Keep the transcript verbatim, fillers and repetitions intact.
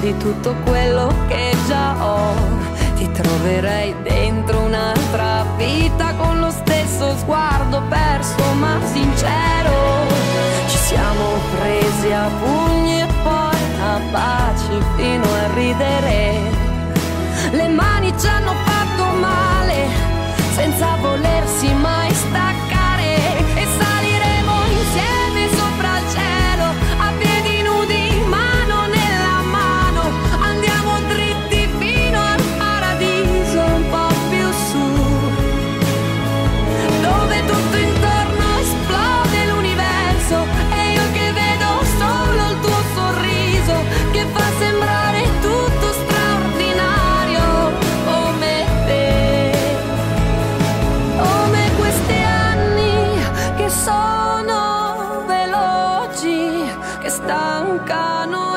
di tutto quello che già ho. Ti troverei dentro un'altra vita, con lo stesso sguardo perso ma sincero. Ci siamo presi a pugni e poi a baci fino a ridere. Le mani ci hanno fatto male senza volersi mai staccare, e saliremo insieme sopra il cielo a piedi nudi, mano nella mano. Andiamo dritti fino al paradiso, un po' più su, dove tutto intorno esplode l'universo e io che vedo solo il tuo sorriso che fa sembrare tutto straordinario, come te, come questi anni che sono veloci, che stancano